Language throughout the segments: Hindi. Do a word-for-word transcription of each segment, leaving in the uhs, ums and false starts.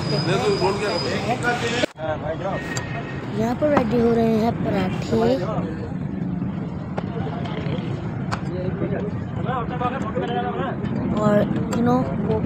यहाँ पर रेडी हो रहे हैं पराठे। और यू नो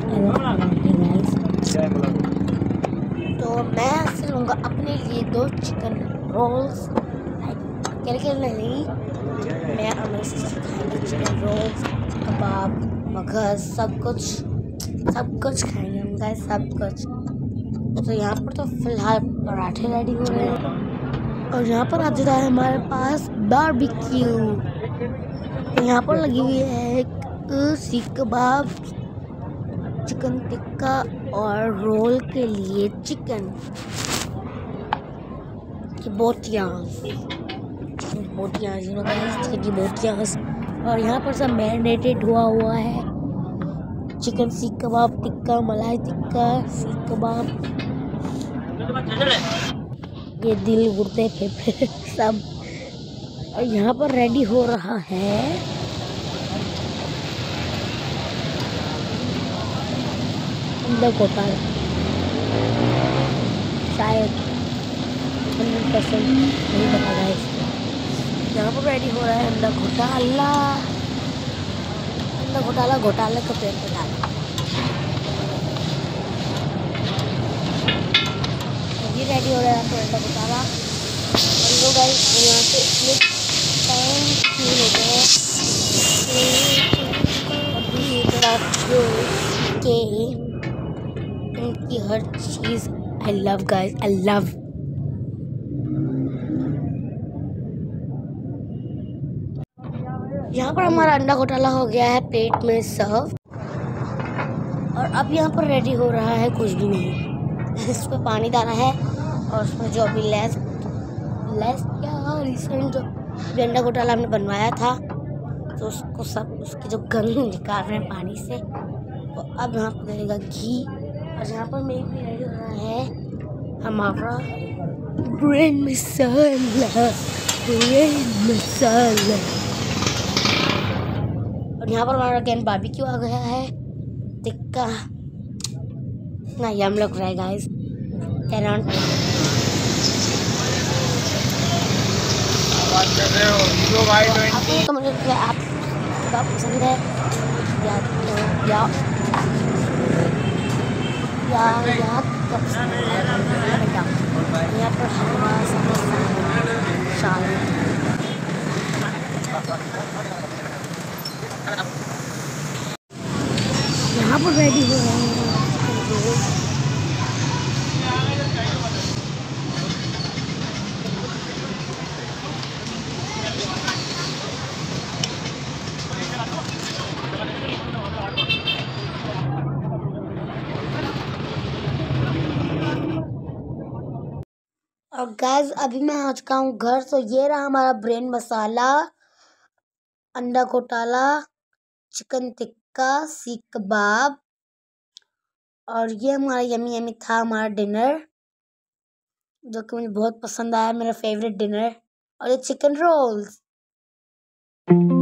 तो मैं आपसे लूँगा अपने लिए दो चिकन रोल्स। अकेले नहीं, मैं और मेरी सिस्टर खाएंगे चिकन रोल्स, कबाब, मगज, सब कुछ सब कुछ खाएंगे हम गाइस, सब कुछ। तो यहाँ पर तो फिलहाल पराठे रेडी हो रहे हैं और यहाँ पर आ जाता है हमारे पास बारबेक्यू। तो यहाँ पर लगी हुई है एक सीख कबाब, चिकन टिक्का और रोल के लिए चिकन की बोटियाँ, चिकन बोटियाँ, चिकन की बोटियाँ। और यहाँ पर सब मैरिनेटेड हुआ हुआ है, चिकन सीख कबाब, टिक्का, मलाई टिक्का, सीख कबाब, ये दिल, गुर्दे, फेफड़े सब। और यहाँ पर रेडी हो रहा है अंडा घोटाला, शायद हंड्रेड परसेंट नहीं पता है। यहाँ पर रेडी हो रहा है अंडा घोटाला, अंडा घोटाला घोटाले का पेड़ पे डाला। ये रेडी हो रहा है तो अंडा घोटाला। और लोग यहाँ से इतने टाइम फील होते हैं अभी के इनकी हर चीज़। I love guys, I love. यहाँ पर हमारा अंडा घोटाला हो गया है प्लेट में सर्व। और अब यहाँ पर रेडी हो रहा है कुछ भी नहीं, इसमें पानी डाला है और उसमें जो अभी लेस लेस क्या रिसेंट जो अंडा घोटाला हमने बनवाया था तो उसको सब उसकी जो गंध निकाल रहे हैं पानी से। तो अब यहाँ पर डलेगा घी और यहाँ पर मेरे भी रेडी हो रहा है हमारा ब्रेन मसाला, ब्रेन मसाला। और यहाँ पर हमारा अगेन बारबेक्यू आ गया है, टिक्का ना यम लग रहा है गाइस। कैन तो मुझे आप कबाब पसंद है या या या या कब पसंद है। यहाँ पर हलवा शाल यहाँ पर रेडी हो रहे हैं। और गाइस अभी मैं आ चुका हूँ घर। तो ये रहा हमारा ब्रेन मसाला, अंडा घोटाला, चिकन टिक्का, सीख कबाब और ये हमारा यमी यमी था हमारा डिनर, जो कि मुझे बहुत पसंद आया, मेरा फेवरेट डिनर। और ये चिकन रोल्स।